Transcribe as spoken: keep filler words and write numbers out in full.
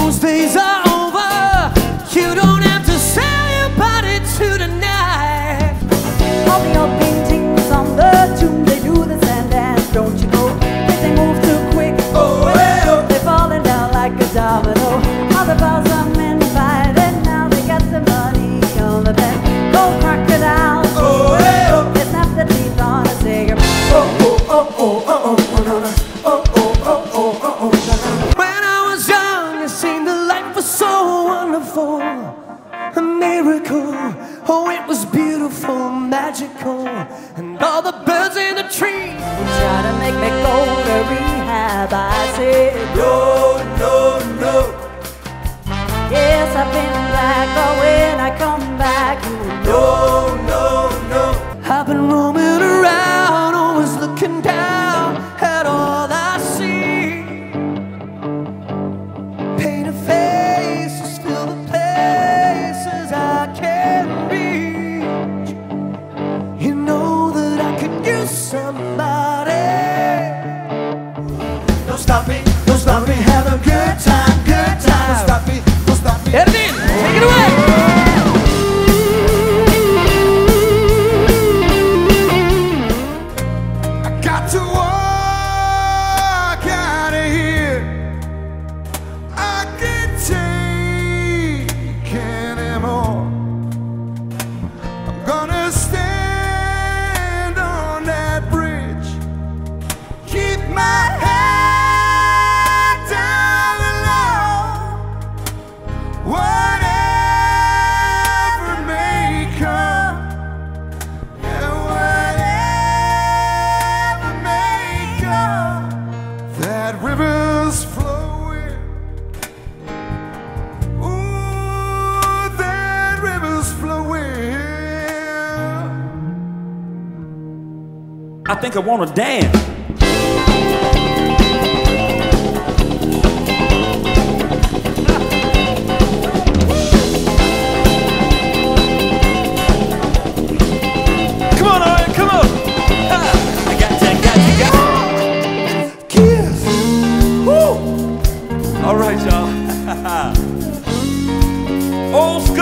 those days are over. You don't have to sell your body to the night. All the old paintings on the tomb, they do the sand dance, don't you know? If they move too quick, oh, well, they're falling down like a domino. All the balls are men fighting now, they got the money on the bed. Gold crocodiles, oh, well, they snap the teeth on a cigarette. Oh, oh, oh, oh, oh, oh, no, no. Oh, oh, oh, oh, oh, oh, no, no. When I was young, it seemed that life was so wonderful, a miracle. Oh, it was beautiful, magical, and all the birds in the trees Try to make me go to rehab, I said no, no, no. yes, I've been back, but when I come back, No, no, no. I've been roaming around, always looking down at all I see. Painted faces fill the places I can't reach. You know that I could use somebody. Don't stop me, don't stop me, have a good time, good time. Don't stop me, don't stop me. Edwin, take it away. To walk out of here, I can't take anymore. I'm gonna stand on that bridge, keep my head down low. Whatever may come, yeah, that river's flowing, ooh, that river's flowing. I think I wanna dance. Come on, all right, come on. Ha. I got you, got you, got you. All right, y'all. Old school.